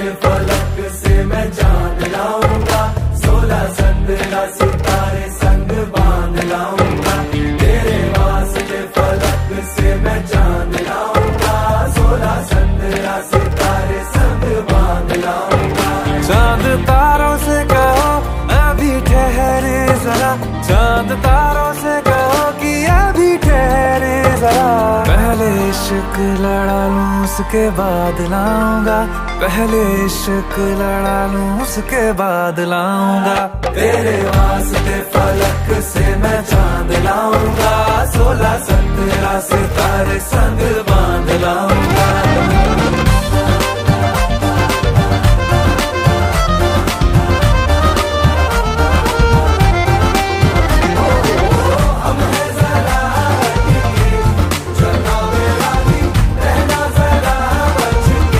के फलक से मैं चांद लाऊंगा, 16 संदरा सितारे संग बांध लाऊंगा। तेरे वास्ते फलक से मैं चांद लाऊंगा, 16 संदरा सितारे संग बांध लाऊंगा। चांद तारों से कहो अभी ठहरे जरा, चांद तारों से कहो कि अभी ठहरे जरा। पहले इश्क लड़ा लूं उसके बाद लाऊंगा, पहले इश्क लड़ा लूं उसके बाद लाऊंगा। तेरे वास्ते फलक से मैं चांद लाऊंगा, 16 संदरा सितारे संग बांध लाऊंगा।